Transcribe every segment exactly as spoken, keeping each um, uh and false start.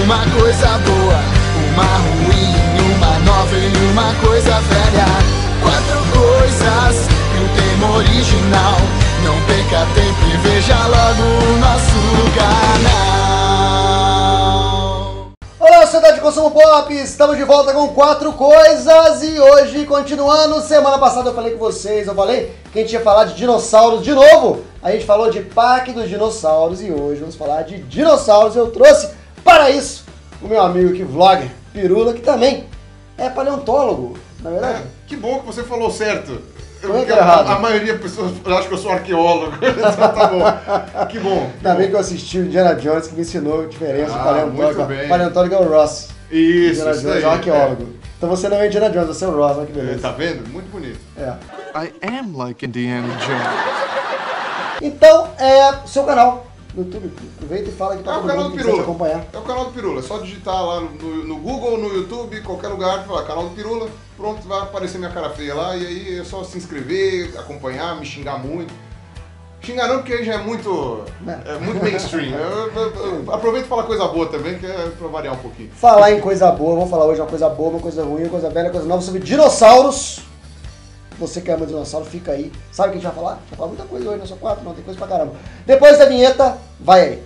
uma coisa boa, uma ruim, uma nova e uma coisa velha. Quatro coisas e um tema original. Não perca tempo e veja logo o nosso canal. Olá, sociedade de consumo pop, estamos de volta com Quatro Coisas e hoje, continuando, semana passada eu falei com vocês, eu falei que a gente ia falar de dinossauros de novo. A gente falou de Parque dos Dinossauros e hoje vamos falar de dinossauros. Eu trouxe para isso o meu amigo aqui, vlogger, Pirula, que também é paleontólogo, na verdade. É, que bom que você falou certo. Como é que é a, errado? a maioria das pessoas acha que eu sou arqueólogo. Tá bom. Que bom. Que Ainda bem bom. que eu assisti o Indiana Jones, que me ensinou a diferença Ah, de paleontólogo. muito bem. Paleontólogo é o Ross. Isso, Indiana isso Jones aí, é o arqueólogo. Então você não é Indiana Jones, você é o Ross, olha que É, beleza. tá vendo? Muito bonito. É. I am like Indiana Jones. Então, é seu canal no YouTube. Aproveita e fala aqui pra É o todo canal mundo do que quiser te Pirula. acompanhar. É o canal do Pirula. É só digitar lá no, no Google, no YouTube, qualquer lugar, falar canal do Pirula. Pronto, vai aparecer minha cara feia lá. E aí é só se inscrever, acompanhar, me xingar muito. Xingar não, porque aí já é muito, é muito mainstream. Eu, eu, eu, aproveita e fala coisa boa também, que é pra variar um pouquinho. Falar em coisa boa, vamos falar hoje uma coisa boa, uma coisa ruim, uma coisa velha, uma coisa nova sobre dinossauros. Você que ama dinossauro, fica aí. Sabe o que a gente vai falar? A gente vai falar muita coisa hoje, não só quatro, não, tem coisa pra caramba. Depois da vinheta, vai aí.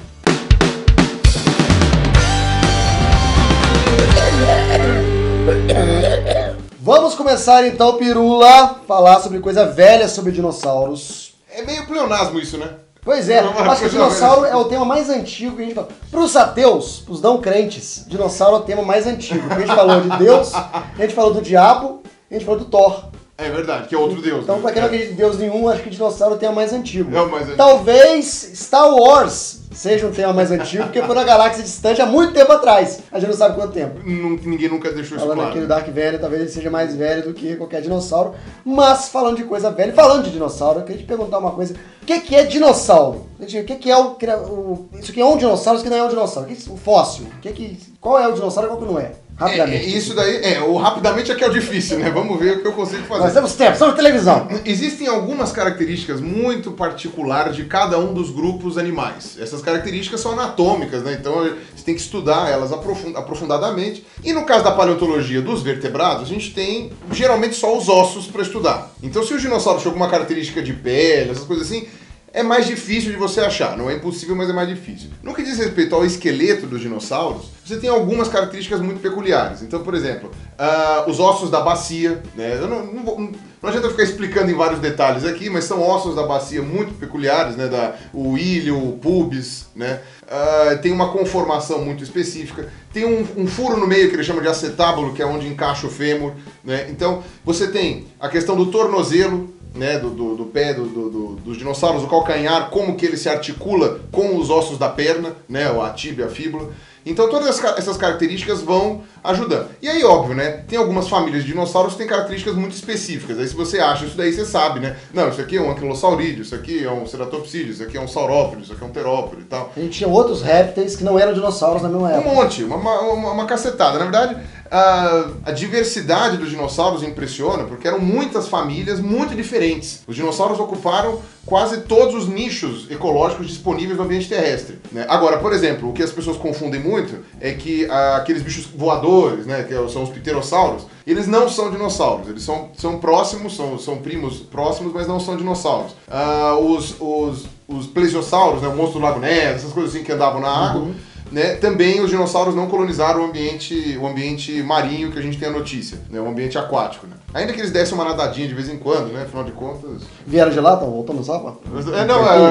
Vamos começar então, Pirula, falar sobre coisa velha sobre dinossauros. É meio pleonasmo isso, né? Pois é, Não, mas acho que o coisa dinossauro velha. é o tema mais antigo que a gente fala. Para os ateus, para os não crentes, dinossauro é o tema mais antigo. Porque a gente falou de Deus, a gente falou do diabo, a gente falou do Thor. É verdade, que é outro deus. Então, né? pra quem não acredita em Deus nenhum, acho que dinossauro é o tema mais antigo. É o mais antigo. Talvez Star Wars seja um tema mais antigo, porque foi na galáxia distante há muito tempo atrás. A gente não sabe quanto tempo. Nun- Ninguém nunca deixou isso Falando claro. aqui do Dark velho, talvez ele seja mais velho do que qualquer dinossauro. Mas, falando de coisa velha, falando de dinossauro, eu queria te perguntar uma coisa. O que, que é dinossauro? O que, que é o, o... Isso aqui é um dinossauro, isso aqui não é um dinossauro. O, que, o fóssil? O que que, qual é o dinossauro e qual que não é? É, Rapidamente. é, isso daí, é, o rapidamente é que é o difícil, né? Vamos ver o que eu consigo fazer. Nós temos tempo, somos televisão. Existem algumas características muito particulares de cada um dos grupos animais. Essas características são anatômicas, né? Então você tem que estudar elas aprofund- aprofundadamente. E no caso da paleontologia dos vertebrados, a gente tem geralmente só os ossos para estudar. Então se o dinossauro tinha alguma característica de pele, essas coisas assim, é mais difícil de você achar. Não é impossível, mas é mais difícil. No que diz respeito ao esqueleto dos dinossauros, você tem algumas características muito peculiares. Então, por exemplo, uh, os ossos da bacia, né? Eu não, não, vou, não, não adianta eu ficar explicando em vários detalhes aqui, mas são ossos da bacia muito peculiares, né? Da, o ilho, o pubis, né? Uh, tem uma conformação muito específica. Tem um, um furo no meio que ele chama de acetábulo, que é onde encaixa o fêmur, né? Então, você tem a questão do tornozelo, né, do, do, do pé do, do, do, dos dinossauros, o calcanhar, como que ele se articula com os ossos da perna, né, a tíbia, a fíbula. Então todas essas características vão ajudando. E aí, óbvio, né, tem algumas famílias de dinossauros que têm características muito específicas. Aí se você acha isso daí, você sabe, né? Não, isso aqui é um anquilosaurídeo, isso aqui é um ceratopsídeo, isso aqui é um saurópodo, isso aqui é um terópodo e tal. A gente tinha outros répteis que não eram dinossauros na mesma Um época. monte, uma, uma, uma cacetada. Na verdade, a, a diversidade dos dinossauros impressiona, porque eram muitas famílias muito diferentes. Os dinossauros ocuparam quase todos os nichos ecológicos disponíveis no ambiente terrestre, né? Agora, por exemplo, o que as pessoas confundem muito é que ah, aqueles bichos voadores, né, que são os pterossauros, eles não são dinossauros, eles são, são próximos, são, são primos próximos, mas não são dinossauros. Ah, os, os, os plesiosauros, né, o monstro do Lago Ness, essas coisas assim que andavam na água, Uhum. né, também os dinossauros não colonizaram o ambiente, o ambiente marinho que a gente tem a notícia, né, o ambiente aquático, né? Ainda que eles dessem uma nadadinha de vez em quando, né, afinal de contas... Vieram de lá, estão voltando no sapa? É, não, é,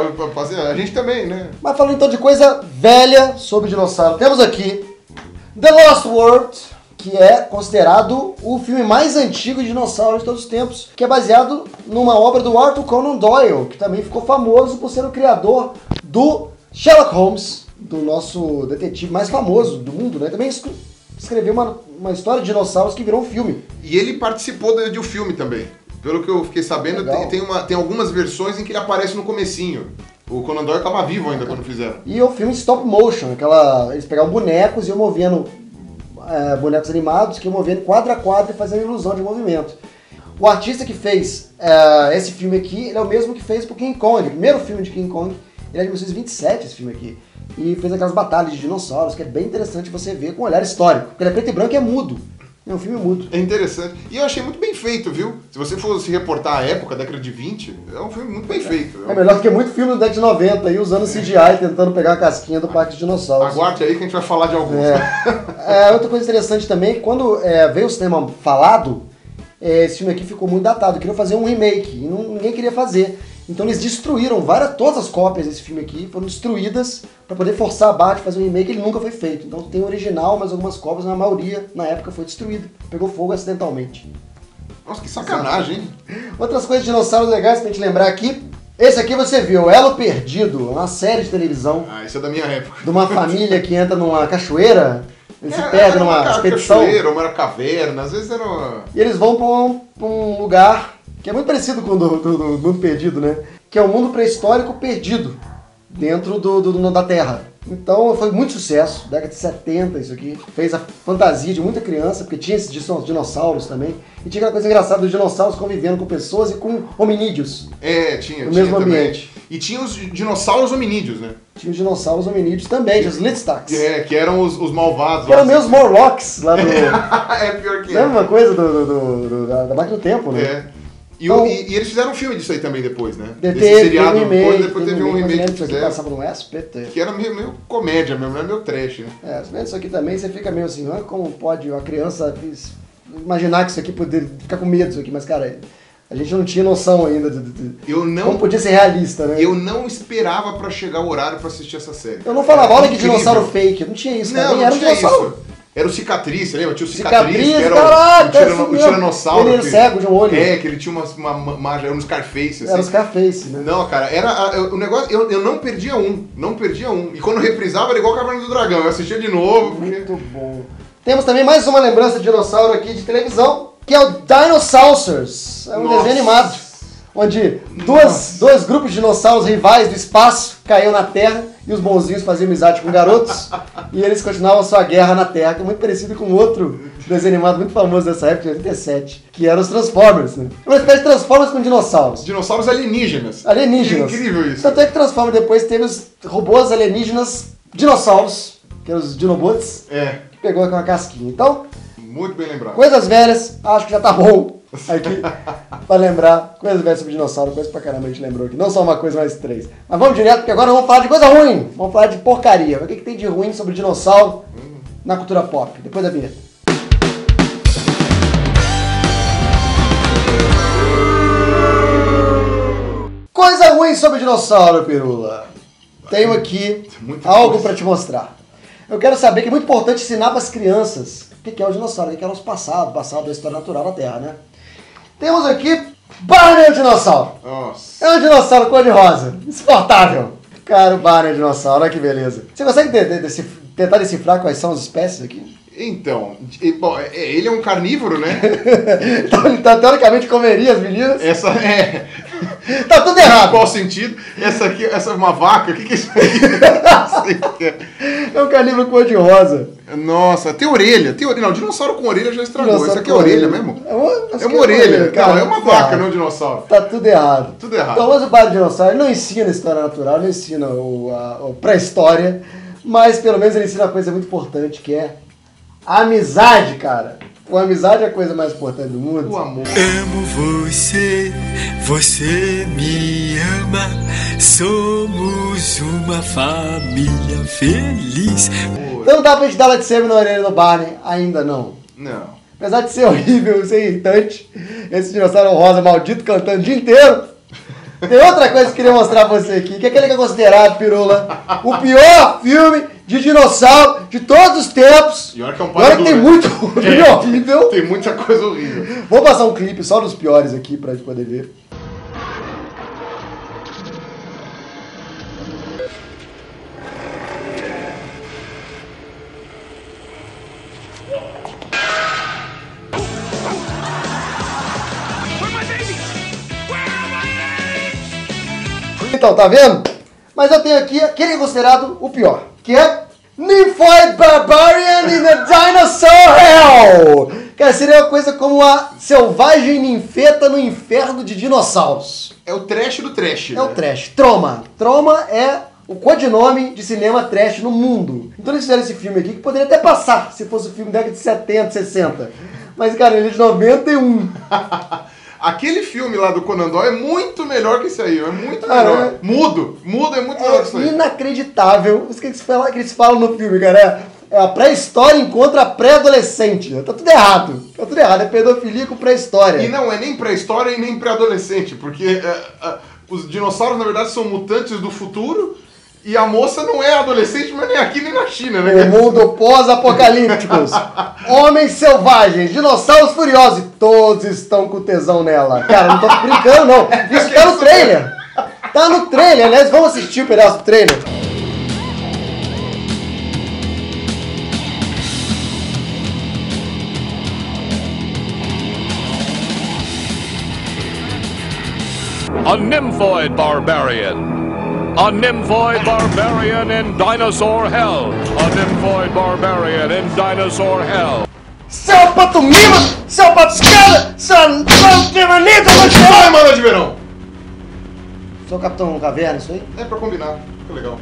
é, é, a gente também, né? Mas falando então de coisa velha sobre dinossauro, temos aqui The Lost World, que é considerado o filme mais antigo de dinossauros de todos os tempos, que é baseado numa obra do Arthur Conan Doyle, que também ficou famoso por ser o criador do Sherlock Holmes, do nosso detetive mais famoso do mundo, né? Também escreveu uma, uma história de dinossauros que virou um filme. E ele participou de, de um filme também. Pelo que eu fiquei sabendo, tem, tem, uma, tem algumas versões em que ele aparece no comecinho. O Conan Doyle estava vivo ainda quando fizeram. E o filme stop motion, aquela, eles pegavam bonecos e iam movendo é, bonecos animados, que iam movendo quadro a quadro e fazendo ilusão de movimento. O artista que fez é, esse filme aqui, ele é o mesmo que fez pro King Kong, o primeiro filme de King Kong. Ele é de mil novecentos e vinte e sete, esse filme aqui. e fez aquelas batalhas de dinossauros, que é bem interessante você ver com um olhar histórico. Porque ele é preto e branco e é mudo. É um filme mudo. É interessante. E eu achei muito bem feito, viu? Se você for se reportar a época, década de vinte, é um filme muito bem feito. É melhor do que muito filme da década de noventa aí, usando C G I, tentando pegar a casquinha do Parque de Dinossauros. Aguarde aí que a gente vai falar de alguns. É. É, outra coisa interessante também, quando é, veio o cinema falado, é, esse filme aqui ficou muito datado. Queriam fazer um remake e não, ninguém queria fazer. Então eles destruíram várias, todas as cópias desse filme aqui, foram destruídas para poder forçar a barra de fazer um remake. Ele nunca foi feito. Então tem o original, mas algumas cópias, na maioria, na época, foi destruída. Pegou fogo acidentalmente. Nossa, que sacanagem, hein? Outras coisas de dinossauros legais pra gente lembrar aqui. Esse aqui você viu, Elo Perdido, uma série de televisão Ah, isso é da minha época. de uma família que entra numa cachoeira, eles se É, perdem era numa uma expedição. cachoeira, uma era caverna, às vezes era uma... E eles vão pra um, pra um lugar que é muito parecido com o do, do, do Mundo Perdido, né? Que é o mundo pré-histórico perdido dentro do, do, do- da Terra. Então foi muito sucesso, década de setenta isso aqui. Fez a fantasia de muita criança, porque tinha esses dino- dinossauros também. E tinha aquela coisa engraçada dos dinossauros convivendo com pessoas e com hominídeos. É, tinha, No tinha mesmo também. ambiente. E tinha os dinossauros hominídeos, né? Tinha os dinossauros hominídeos também, tinha os Litzstacks. É, que eram os, os malvados. Que eram lá. meus Morlocks lá do... É pior que Lembra é. uma coisa do, do- do- do- da, da máquina do tempo, né? É. E, Então- o- e- e eles fizeram um filme disso aí também depois, né? Teve, Desse seriado, teve um remake, depois, depois teve um mas remake lembra que disso aqui fizeram, passava no S B T. que era meio, meio comédia mesmo, era meio trash, né? É, vendo isso aqui também, você fica meio assim, ah, como pode uma criança is- imaginar que isso aqui poderia ficar com medo disso aqui, mas cara, a gente não tinha noção ainda de, de- de Eu não, como podia ser realista, né? eu não esperava pra chegar o horário pra assistir essa série. Eu não falava, Era olha que incrível. dinossauro fake, não tinha isso, cara, Não, nem não era um tinha dinossauro. isso. Era o Cicatriz, você lembra? Tinha o Cicatriz, Cicatriz, que era o- caraca, o, tirano- isso o mesmo. tiranossauro. Ele era que- cego de um olho. É, que ele tinha uma, uma, uma, era um Scarface, assim. Era os Scarface, né? Não, cara, era a- o negócio, eu, eu não perdia um, não perdia um. E quando reprisava era igual o Caverna do Dragão, eu assistia de novo. Porque... Muito bom. Temos também mais uma lembrança de dinossauro aqui de televisão, que é o Dinosaurs. É um Nossa. desenho animado, onde duas, dois grupos de dinossauros rivais do espaço caíam na Terra e os bonzinhos faziam amizade com garotos e eles continuavam sua guerra na Terra, que é muito parecido com outro desenho animado muito famoso dessa época, de oitenta e sete, que era os Transformers, né? Uma espécie de Transformers com dinossauros. Dinossauros alienígenas. Alienígenas. Incrível isso. Tanto é que Transformers depois teve os robôs alienígenas dinossauros, que eram os Dinobots, É, que pegou com uma casquinha. Então, muito bem lembrado. coisas velhas, acho que já tá bom aqui pra lembrar. Coisas velhas sobre dinossauro, coisa pra caramba a gente lembrou aqui. Não só uma coisa, mas três. Mas vamos direto, porque agora vamos falar de coisa ruim. Vamos falar de porcaria. O que, que tem de ruim sobre dinossauro na cultura pop? Depois da vinheta. Coisa ruim sobre dinossauro, Pirula. Tenho aqui Muita algo coisa. pra te mostrar. Eu quero saber que é muito importante ensinar para as crianças o que é o dinossauro, o que é o nosso passado, o passado da história natural da Terra, né? Temos aqui Barney o dinossauro. Nossa. É um dinossauro cor-de-rosa, insuportável. Cara, o Barney o dinossauro, olha que beleza. Você consegue de- de- decif- tentar decifrar quais são as espécies aqui? Então, e, bom, é- ele é um carnívoro, né? Então ele tá, teoricamente comeria as meninas. Essa é. Tá tudo Em errado. qual sentido? Essa aqui, essa é uma vaca? O que, que é isso aí? Não sei o que é. É um carnívoro cor-de-rosa. Nossa, tem orelha. Tem orelha. Não, dinossauro com orelha já estragou. Dinossauro Isso aqui é com orelha mesmo? É uma, acho É que uma orelha. cara. Não, é uma Tudo vaca, errado. não um dinossauro. Tá tudo errado. Tudo errado. Então, mas o Barney Dinossauro ele não ensina a história natural, não ensina o, a, a pré-história, mas pelo menos ele ensina uma coisa muito importante, que é a amizade, cara. A amizade é a coisa mais importante do mundo. O amor. Amo você, você me ama, somos uma família feliz. Então não dá pra gente dar lightsaber na orelha do Barney, ainda não. Não. Apesar de ser horrível, ser irritante, esse dinossauro rosa maldito cantando o dia inteiro. Tem outra coisa que eu queria mostrar pra você aqui, que é aquele que é considerado, Pirula, o pior filme de dinossauro de todos os tempos. E olha que é um Agora pariu, que tem né? muito filme horrível. Tem muita coisa horrível. Vou passar um clipe só dos piores aqui pra gente poder ver. Então, tá vendo? Mas eu tenho aqui aquele que é considerado o pior, que é Nymphoid Barbarian in a Dinosaur Hell! Cara, seria uma coisa como a selvagem ninfeta no inferno de dinossauros. É o trash do trash. É o né? trash. Troma. Troma é o codinome de cinema trash no mundo. Então eles fizeram esse filme aqui, que poderia até passar, se fosse um filme da década de setenta, sessenta. Mas, cara, ele é de noventa e um. Aquele filme lá do Conan Doyle é muito melhor que esse aí, é muito melhor. Ah, é. Mudo, mudo é muito melhor que isso É aí. inacreditável isso que eles falam, que eles falam no filme, cara. É a pré-história encontra a pré-adolescente. Tá tudo errado. Tá tudo errado. É pedofilia com pré-história. E não é nem pré-história e nem pré-adolescente, porque é, é, os dinossauros, na verdade, são mutantes do futuro e a moça não é adolescente, mas nem aqui nem na China, né? O mundo pós-apocalípticos. Homens selvagens, dinossauros furiosos. E todos estão com tesão nela. Cara, não tô brincando, não. Isso tá no trailer. Tá no trailer, aliás. Vamos assistir o pedaço do trailer. A Nymphoid Barbarian. A Nymphoid Barbarian in Dinosaur Hell. A Nymphoid Barbarian in Dinosaur Hell. Seu pato mima, seu pato escada, seu pato de manita, Vai, manda de verão! Sou o Capitão Caverna, isso aí? É pra combinar, fica legal.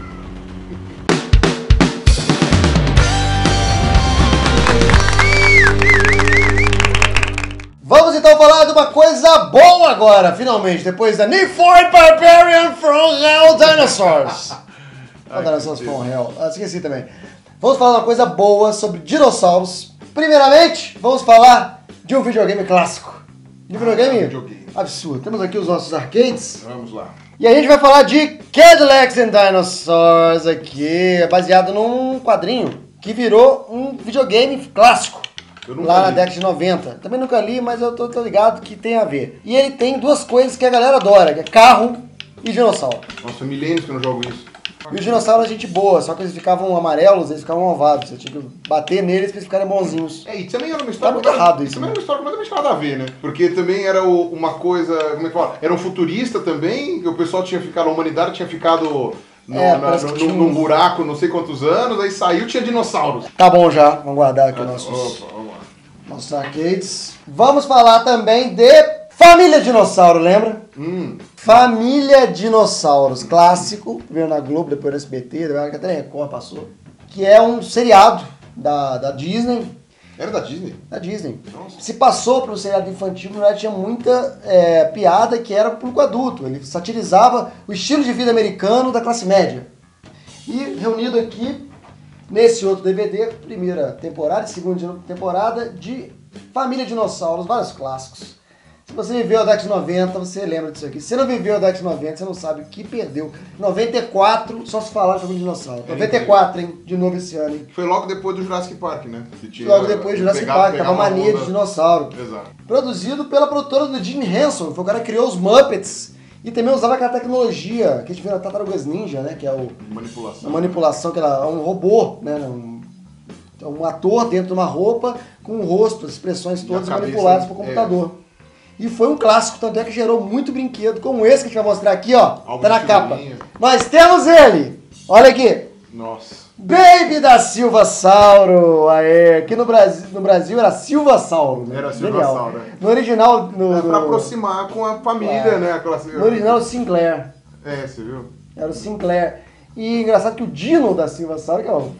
Vamos então falar de uma coisa boa agora, finalmente, depois da Nymphoid Barbarian from Hell Dinosaurs. Não, Dinosaurs from Hell, ah, esqueci também. Vamos falar de uma coisa boa sobre dinossauros. Primeiramente, vamos falar de um videogame clássico. De videogame? Ah, videogame. Absurdo. Temos aqui os nossos arcades. Vamos lá. E a gente vai falar de Cadillacs and Dinosaurs aqui, baseado num quadrinho que virou um videogame clássico. Eu nunca Lá na li. década de noventa. Também nunca li, mas eu tô, tô ligado que tem a ver. E ele tem duas coisas que a galera adora, que é carro e dinossauro. Nossa, milênios que eu não jogo isso. E os dinossauros é gente boa, só que eles ficavam amarelos, eles ficavam malvados. Você tinha que bater neles pra eles ficarem bonzinhos. É, e também era uma história... Tá muito errado isso, Também né? era uma história completamente nada a ver, né? Porque também era o- uma coisa... Como é que fala? Era um futurista também, que o pessoal tinha ficado... A humanidade tinha ficado... No, É, na- parece no- que tinha num um- buraco não sei quantos anos, aí saiu tinha dinossauros. Tá bom já, vamos guardar aqui Ah, nossos, Opa, vamos lá. nossos arcades. Vamos falar também de Família Dinossauro, lembra? Hum, Família Dinossauros, clássico, veio na Globo, depois no S B T, até na Record passou. Que é um seriado da, da Disney. era da Disney? Da Disney. Nossa. Se passou para o seriado infantil, na verdade tinha muita é, piada que era público adulto. Ele satirizava o estilo de vida americano da classe média. E reunido aqui, nesse outro D V D, primeira temporada e segunda temporada de Família Dinossauros, vários clássicos. Se você viveu a década de noventa, você lembra disso aqui. Se você não viveu a década de noventa, você não sabe o que perdeu. noventa e quatro, só se falar de Família Dinossauro. noventa e quatro, hein? De novo esse ano, hein? Foi logo depois do Jurassic Park, né? Que tinha- Logo depois de Jurassic pegava- Park, pegava tava uma mania onda- de dinossauro. Exato. Produzido pela produtora do Jim Henson, foi o cara que criou os Muppets e também usava aquela tecnologia que a gente vê na Tartarugas Ninja, né? Que é o, Manipulação. a manipulação, que ela é um robô, né? Um, é um ator dentro de uma roupa com o rosto, as expressões todas a cabeça, manipuladas por é. computador. E foi um clássico, tanto é que gerou muito brinquedo, como esse que a gente vai mostrar aqui, ó. Álbum Tá na de capa. figurinha. Nós temos ele! Olha aqui! Nossa. Baby da Silvasauro! Aê! Aqui no Brasil, no Brasil era Silvasauro. Né? Era Genial. Silvasauro, é. No original... No, É pra no- aproximar com a família, É. né? Aquela... no original, o Sinclair. É, você viu? Era o Sinclair. E engraçado que o Dino da Silvasauro, que é o,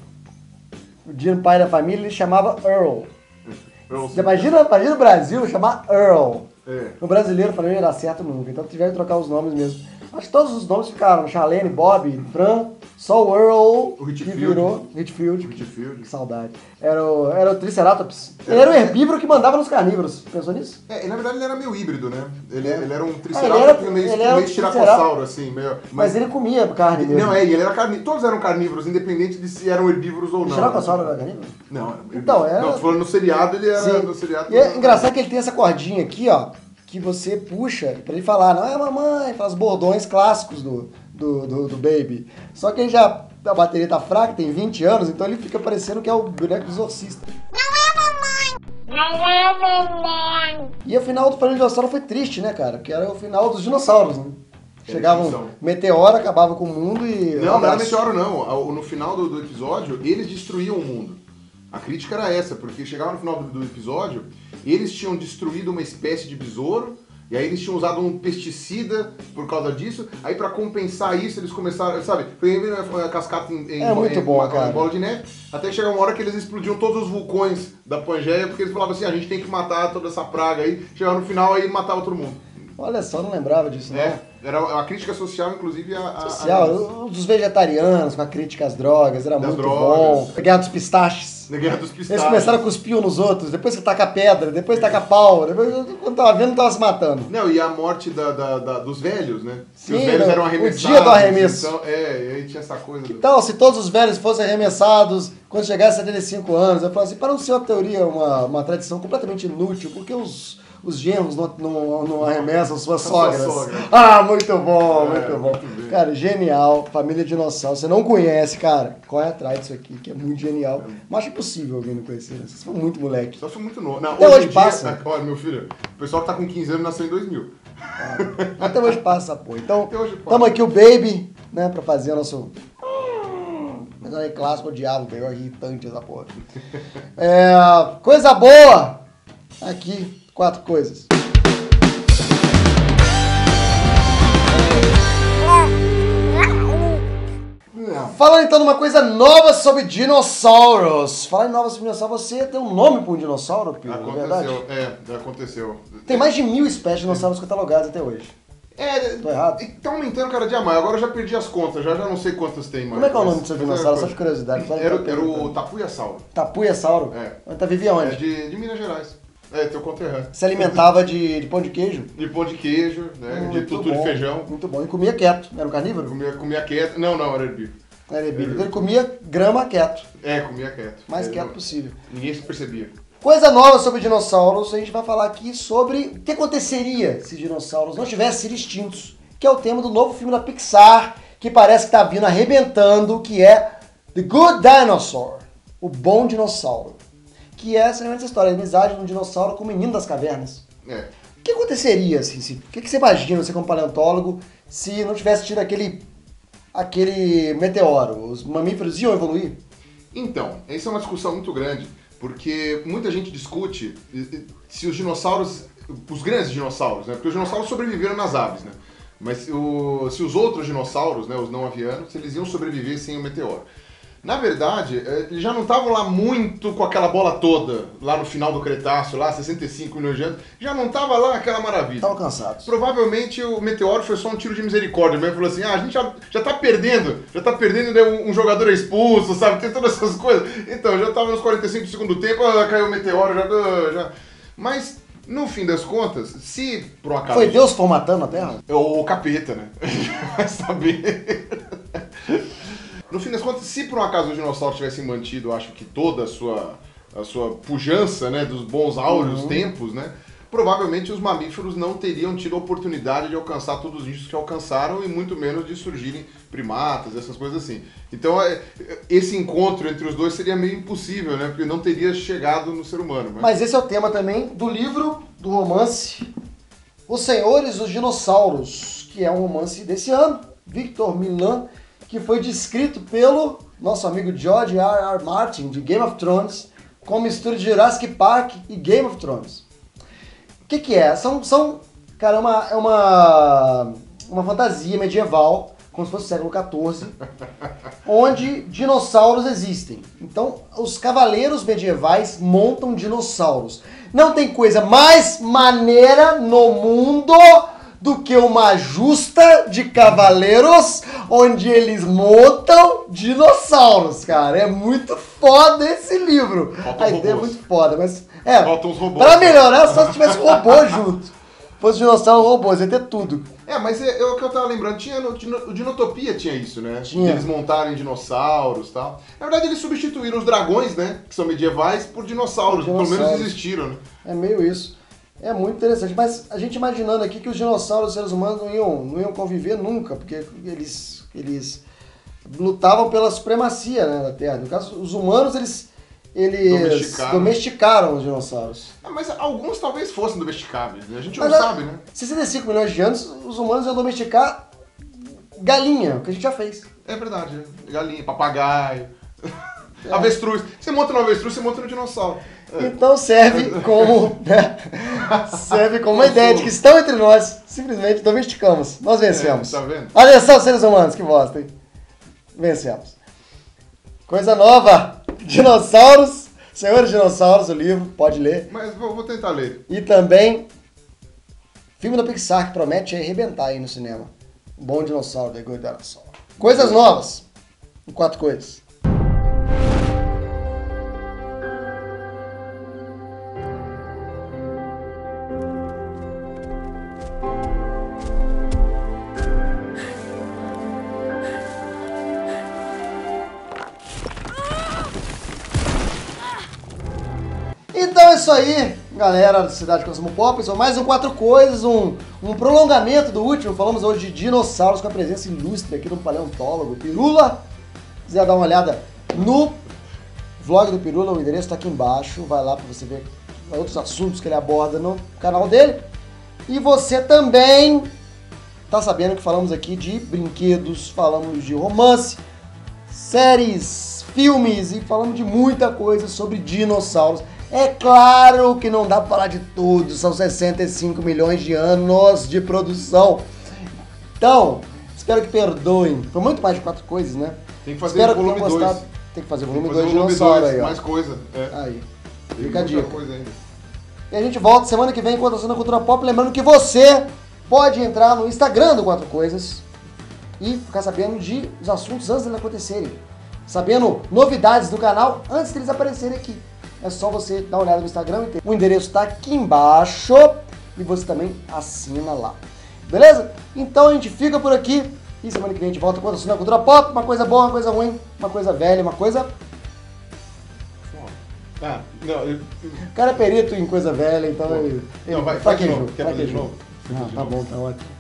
o Dino, pai da família, ele chamava Earl. Eu- Você imagina, imagina o Brasil chamar Earl. É. No brasileiro, falei, não ia dar certo nunca. Então tiveram que trocar os nomes mesmo. Acho que todos os nomes ficaram. Charlene, Bob, Fran, só o Earl, O que Hitfield. virou Hitfield. Hitfield. Que saudade. Era o, era o Triceratops. Ele era o herbívoro que mandava nos carnívoros. Pensou nisso? É, e na verdade ele era meio híbrido, né? Ele, É. ele era um ele triceratops era- meio, ele era meio um tiracossauro, assim. Meio, Mas, ele comia carne mesmo. Não, é, e ele era carnívoro. Todos eram carnívoros, independente de se eram herbívoros ou O não. Tiracossauro era carnívoro? Não, era herbívoro. Então, era- Não, tô falando no seriado, ele era Sim. no seriado. E é engraçado que ele tem essa cordinha aqui, ó, que você puxa pra ele falar, não é mamãe, faz bordões clássicos do, do, do, do Baby. Só que ele já, a bateria tá fraca, tem vinte anos, então ele fica parecendo que é o boneco do exorcista. Não é mamãe. E o final do Família Dinossauro foi triste, né, cara? Que era o final dos dinossauros, né? Chegava um extinção. meteoro, acabava com o mundo e... Não, não era abraço. meteoro, não. Ao- No final do, do episódio, eles destruíam o mundo. A crítica era essa, porque chegava no final do, do episódio, eles tinham destruído uma espécie de besouro, E aí eles tinham usado um pesticida por causa disso. Aí pra compensar isso, eles começaram, sabe? Foi a cascata em, em, É muito em, bom, uma, cara. em bola de neve. Até chegar uma hora que eles explodiam todos os vulcões da Pangeia, porque eles falavam assim, a gente tem que matar toda essa praga aí. Chegava no final aí matava todo mundo. Olha só, não lembrava disso, não. É, era uma crítica social, inclusive, a... a Social, a... os vegetarianos, com a crítica às drogas, era Das muito drogas. bom. A Guerra dos Pistaches. Na Guerra dos Pistaches. Eles começaram a cuspir uns nos outros, depois que taca pedra, depois taca pau, depois quando tava vendo, tava se matando. Não, e a morte da, da- da- dos velhos, né? Sim, que os velhos no- eram o arremessados. dia do arremesso. Então, é, e aí tinha essa coisa do... Então, se todos os velhos fossem arremessados quando chegasse a setenta e cinco anos, eu falo assim, para não ser uma teoria, uma, uma tradição completamente inútil, porque os, os genros não, não, não arremessam suas Sua sogras. sogra. Ah, muito bom, É, muito bom. muito bem. Cara, genial, família dinossauro. Você não conhece, cara, corre atrás disso aqui, que é muito genial. Mas acho impossível alguém não conhecer, né? Vocês são muito moleque. Só foi muito novo. Não, Até hoje hoje em dia, passa. olha, meu filho, o pessoal que tá com quinze anos nasceu em dois mil. Até hoje passa essa porra. Então, Até hoje passa. tamo aqui o Baby, né, pra fazer o nosso... Mas é clássico, o diabo, que é irritante essa porra. É, coisa boa! Aqui, quatro coisas. Falando então de uma coisa nova sobre dinossauros. Falando em nova sobre dinossauros, você tem um nome para um dinossauro, Pio, na verdade? Aconteceu, é, aconteceu. Tem mais de mil espécies de dinossauros catalogadas até hoje. É, Tô errado? tá aumentando cada dia mais. Agora eu já perdi as contas, já, já não sei quantas tem mais. Como é que é o nome mas- do seu mas dinossauro? é- Só de curiosidade. Era, era o Tapuiasauro. Tapuiasauro? É. Tá, vivia É onde? de, de Minas Gerais. É, teu conterrâneo. Se alimentava de, de pão de queijo? De pão de queijo, né? de Muito tutu bom, de feijão. Muito bom. E comia quieto. Era um carnívoro? Comia, comia quieto. Não, não, era herbívoro. Era herbívoro. Ele comia grama quieto. É, comia quieto. Mais É, quieto não- possível. Ninguém se percebia. Coisa nova sobre dinossauros, a gente vai falar aqui sobre o que aconteceria se dinossauros não tivessem sido extintos, que é o tema do novo filme da Pixar, que parece que tá vindo arrebentando, que é The Good Dinosaur, o bom dinossauro, que é simplesmente essa história, a amizade de um dinossauro com o menino das cavernas. É. O que aconteceria, assim, se, o que, que você imagina, você como paleontólogo, se não tivesse tido aquele, aquele meteoro? Os mamíferos iam evoluir? Então, essa é uma discussão muito grande, porque muita gente discute se os dinossauros, os grandes dinossauros, né? Porque os dinossauros sobreviveram nas aves, né? Mas o, se os outros dinossauros, né, os não avianos, se eles iam sobreviver sem o meteoro. Na verdade, eles já não estavam lá muito com aquela bola toda, lá no final do Cretáceo, lá sessenta e cinco milhões de anos, já não estava lá aquela maravilha. Estavam cansados. Provavelmente o meteoro foi só um tiro de misericórdia, mesmo falou assim, ah, a gente já, já tá perdendo, já tá perdendo, né, um, um jogador é expulso, sabe, tem todas essas coisas. Então, já tava nos quarenta e cinco do segundo tempo, ah, caiu o meteoro, já, ah, já... Mas, no fim das contas, se por um acaso... Foi Deus formatando a Terra? Ou o capeta, né? Vai saber. No fim das contas, se por um acaso os dinossauros tivessem mantido, acho que toda a sua, a sua pujança, né, dos bons áureos Uhum. tempos, né, provavelmente os mamíferos não teriam tido a oportunidade de alcançar todos os nichos que alcançaram e muito menos de surgirem primatas, essas coisas assim. Então, é, esse encontro entre os dois seria meio impossível, né, porque não teria chegado no ser humano. Mas... Mas esse é o tema também do livro, do romance Os Senhores dos Dinossauros, que é um romance desse ano, Victor Milan, que foi descrito pelo nosso amigo George R. R. Martin, de Game of Thrones, com mistura de Jurassic Park e Game of Thrones. O que que é? São, são cara, é uma, é uma, uma fantasia medieval, como se fosse o século quatorze, onde dinossauros existem. Então, os cavaleiros medievais montam dinossauros. Não tem coisa mais maneira no mundo do que uma justa de cavaleiros onde eles montam dinossauros, cara. É muito foda esse livro. Faltam A ideia é robôs. muito foda, mas... É, Faltam os robôs. pra melhorar, só se tivesse robô junto. Fosse dinossauro robôs, ia ter tudo. É, mas é, é o que eu tava lembrando, tinha no, Dino- o Dinotopia tinha isso, né? Tinha. Eles montarem dinossauros e tal. Na verdade, eles substituíram os dragões, né? Que são medievais, por dinossauros. Por Pelo dinossauros. menos existiram, né? É meio isso. É muito interessante. Mas a gente imaginando aqui que os dinossauros e os seres humanos não iam, não iam conviver nunca, porque eles, eles lutavam pela supremacia, né, da Terra. No caso, os humanos, eles, eles Domesticaram. domesticaram os dinossauros. Ah, mas alguns talvez fossem domesticáveis, né? A gente Mas, não a- sabe, né? sessenta e cinco milhões de anos, os humanos iam domesticar galinha, o que a gente já fez. É verdade, né? Galinha, papagaio. É. Avestruz. Você monta no avestruz, você monta no dinossauro. É. Então serve como, né? serve como uma ideia de que estão entre nós, simplesmente domesticamos. Nós vencemos. É, tá vendo? Atenção, seres humanos, que bosta, hein? Vencemos. Coisa nova. Dinossauros. Senhores Dinossauros, o livro, pode ler. Mas vou, vou tentar ler. E também filme da Pixar que promete arrebentar aí no cinema. Um bom dinossauro, The Good Dinosaur. Coisas novas. Em quatro coisas. Então é isso aí, galera da Cidade Cosmopop. São mais um Quatro Coisas, um, um prolongamento do último. Falamos hoje de dinossauros com a presença ilustre aqui do paleontólogo Pirula. Se quiser dar uma olhada no vlog do Pirula, o endereço está aqui embaixo. Vai lá para você ver outros assuntos que ele aborda no canal dele. E você também tá sabendo que falamos aqui de brinquedos, falamos de romance, séries, filmes e falamos de muita coisa sobre dinossauros. É claro que não dá pra falar de tudo, são sessenta e cinco milhões de anos de produção. Então, espero que perdoem. Foi muito mais de quatro coisas, né? Tem que fazer espero o volume dois. Tem que fazer o volume dois de dinossauro aí, ó. Mais coisa. É. Aí, Tem fica a dica. coisa ainda. E a gente volta semana que vem com a Cultura Pop. Lembrando que você pode entrar no Instagram do Quatro Coisas e ficar sabendo de os assuntos antes de eles acontecerem. Sabendo novidades do canal antes deles aparecerem aqui. É só você dar uma olhada no Instagram. O endereço está aqui embaixo e você também assina lá. Beleza? Então a gente fica por aqui e semana que vem a gente volta com a Cultura Pop. Uma coisa boa, uma coisa ruim, uma coisa velha, uma coisa... Ah, não, eu... O cara é perito em coisa velha, então... Não, ele, não, vai, fraquejou, faz de novo. Quer fazer de fraquejou. novo? Ah, tá bom, tá ótimo.